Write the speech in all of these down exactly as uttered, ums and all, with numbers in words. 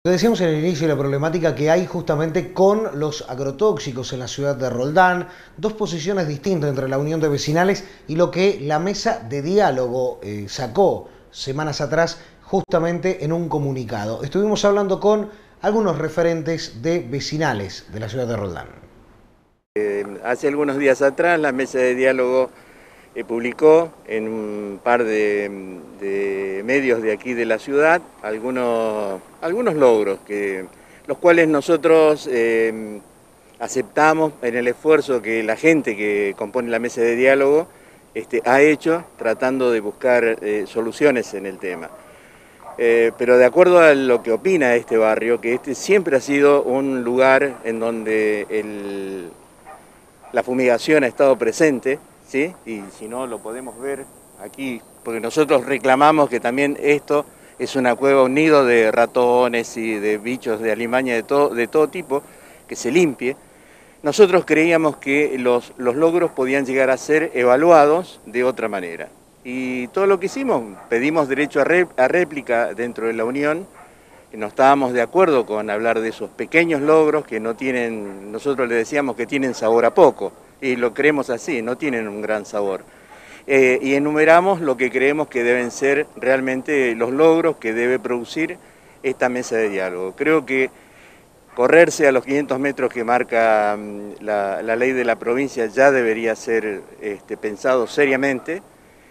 Lo decíamos en el inicio de la problemática que hay justamente con los agrotóxicos en la ciudad de Roldán, dos posiciones distintas entre la Unión de Vecinales y lo que la mesa de diálogo eh, sacó semanas atrás justamente en un comunicado. Estuvimos hablando con algunos referentes de vecinales de la ciudad de Roldán. Eh, hace algunos días atrás la mesa de diálogo eh, publicó en un par de, de medios de aquí de la ciudad algunos, algunos logros, que, los cuales nosotros eh, aceptamos en el esfuerzo que la gente que compone la mesa de diálogo este, ha hecho tratando de buscar eh, soluciones en el tema. Eh, pero de acuerdo a lo que opina este barrio, que este siempre ha sido un lugar en donde el, la fumigación ha estado presente, ¿sí? Y si no lo podemos ver aquí, porque nosotros reclamamos que también esto es una cueva, un nido de ratones y de bichos de alimaña de todo, de todo tipo, que se limpie. Nosotros creíamos que los, los logros podían llegar a ser evaluados de otra manera. Y todo lo que hicimos, pedimos derecho a, ré, a réplica dentro de la Unión. No estábamos de acuerdo con hablar de esos pequeños logros que no tienen, nosotros le decíamos que tienen sabor a poco, y lo creemos así, no tienen un gran sabor. Eh, y enumeramos lo que creemos que deben ser realmente los logros que debe producir esta mesa de diálogo. Creo que correrse a los quinientos metros que marca la, la ley de la provincia ya debería ser este, pensado seriamente.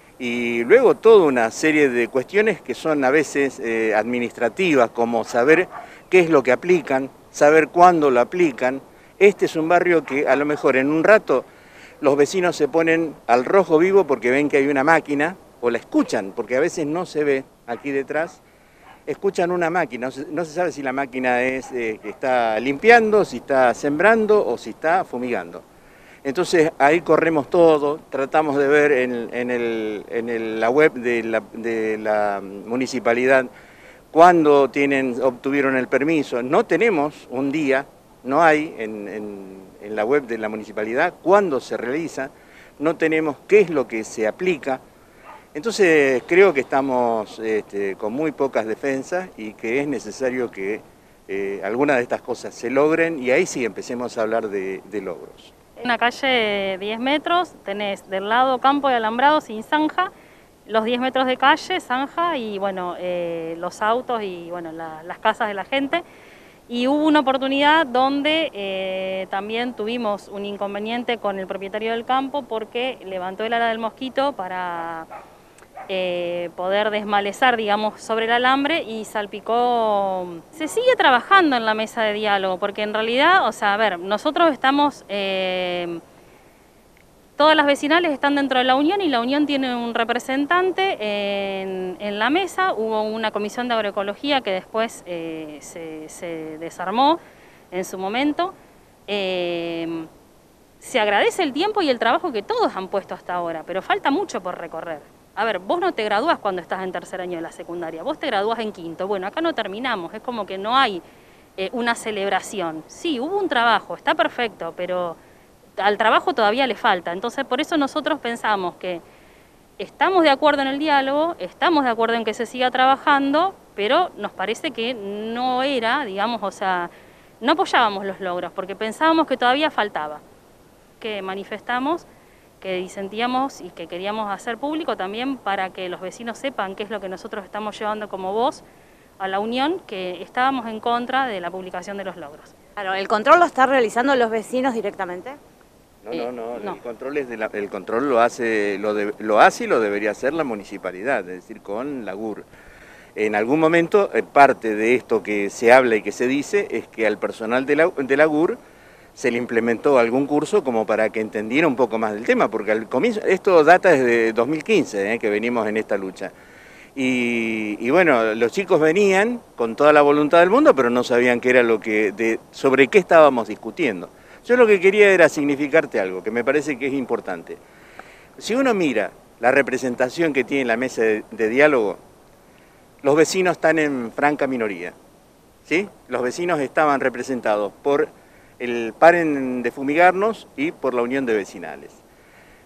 Y luego toda una serie de cuestiones que son a veces eh, administrativas, como saber qué es lo que aplican, saber cuándo lo aplican. Este es un barrio que a lo mejor en un rato los vecinos se ponen al rojo vivo porque ven que hay una máquina, o la escuchan, porque a veces no se ve aquí detrás, escuchan una máquina, no se, no se sabe si la máquina es eh, que está limpiando, si está sembrando o si está fumigando. Entonces ahí corremos todo, tratamos de ver en, en, el, en el, la web de la, de la municipalidad cuándo tienen, obtuvieron el permiso. No tenemos un día, no hay en, en, en la web de la municipalidad cuándo se realiza, no tenemos qué es lo que se aplica. Entonces creo que estamos este, con muy pocas defensas y que es necesario que eh, algunas de estas cosas se logren y ahí sí empecemos a hablar de, de logros. Una calle de diez metros, tenés del lado campo y alambrado sin zanja, los diez metros de calle, zanja y bueno, eh, los autos y bueno, la, las casas de la gente. Y hubo una oportunidad donde eh, también tuvimos un inconveniente con el propietario del campo porque levantó el ala del mosquito para eh, poder desmalezar, digamos, sobre el alambre y salpicó. Se sigue trabajando en la mesa de diálogo porque en realidad, o sea, a ver, nosotros estamos, eh, todas las vecinales están dentro de la Unión y la Unión tiene un representante en, en la mesa. Hubo una comisión de agroecología que después eh, se, se desarmó en su momento. Eh, se agradece el tiempo y el trabajo que todos han puesto hasta ahora, pero falta mucho por recorrer. A ver, vos no te gradúas cuando estás en tercer año de la secundaria, vos te gradúas en quinto. Bueno, acá no terminamos, es como que no hay eh, una celebración. Sí, hubo un trabajo, está perfecto, pero al trabajo todavía le falta. Entonces, por eso nosotros pensamos que estamos de acuerdo en el diálogo, estamos de acuerdo en que se siga trabajando, pero nos parece que no era, digamos, o sea, no apoyábamos los logros, porque pensábamos que todavía faltaba. Que manifestamos, que disentíamos y que queríamos hacer público también para que los vecinos sepan qué es lo que nosotros estamos llevando como voz a la Unión, que estábamos en contra de la publicación de los logros. Claro, ¿el control lo están realizando los vecinos directamente? No, no, no, no. El control es de la, el control lo hace, lo, de, lo hace y lo debería hacer la municipalidad, es decir, con la U R. En algún momento, parte de esto que se habla y que se dice es que al personal de la, de la U R se le implementó algún curso como para que entendiera un poco más del tema, porque al comienzo, esto data desde dos mil quince, eh, que venimos en esta lucha. Y, y bueno, los chicos venían con toda la voluntad del mundo, pero no sabían qué era lo que, de, sobre qué estábamos discutiendo. Yo lo que quería era significarte algo, que me parece que es importante. Si uno mira la representación que tiene la mesa de, de diálogo, los vecinos están en franca minoría, ¿sí? Los vecinos estaban representados por el Paren de Fumigarnos y por la Unión de Vecinales.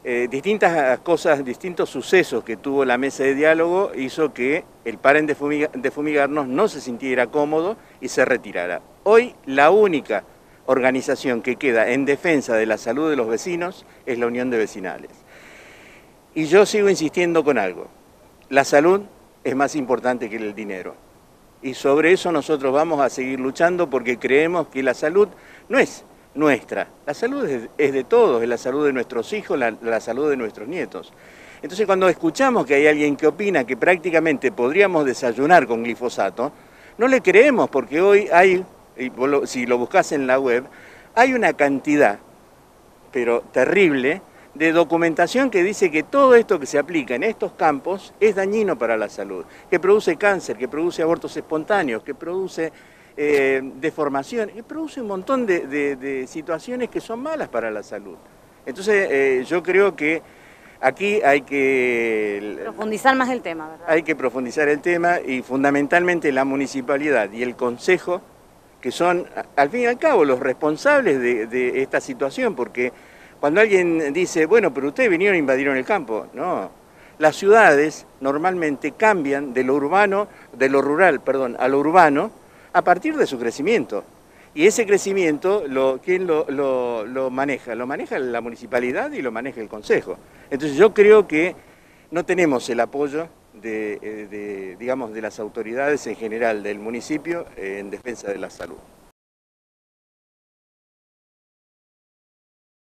eh, distintas cosas, distintos sucesos que tuvo la mesa de diálogo hizo que el paren de, fumiga, de fumigarnos no se sintiera cómodo y se retirara. Hoy la única organización que queda en defensa de la salud de los vecinos es la Unión de Vecinales. Y yo sigo insistiendo con algo, la salud es más importante que el dinero. Y sobre eso nosotros vamos a seguir luchando porque creemos que la salud no es nuestra, la salud es, es de todos, es la salud de nuestros hijos, la, la salud de nuestros nietos. Entonces cuando escuchamos que hay alguien que opina que prácticamente podríamos desayunar con glifosato, no le creemos porque hoy hay, si lo buscas en la web, hay una cantidad, pero terrible, de documentación que dice que todo esto que se aplica en estos campos es dañino para la salud, que produce cáncer, que produce abortos espontáneos, que produce eh, deformación, que produce un montón de, de, de situaciones que son malas para la salud. Entonces eh, yo creo que aquí hay que profundizar más el tema, ¿verdad? Hay que profundizar el tema y fundamentalmente la municipalidad y el consejo, que son al fin y al cabo los responsables de, de esta situación, porque cuando alguien dice, bueno, pero ustedes vinieron e invadieron el campo, no. Las ciudades normalmente cambian de lo urbano, de lo rural, perdón, a lo urbano a partir de su crecimiento. Y ese crecimiento, lo, ¿quién lo, lo, lo maneja? Lo maneja la municipalidad y lo maneja el consejo. Entonces yo creo que no tenemos el apoyo de, de, digamos, de las autoridades en general del municipio en defensa de la salud.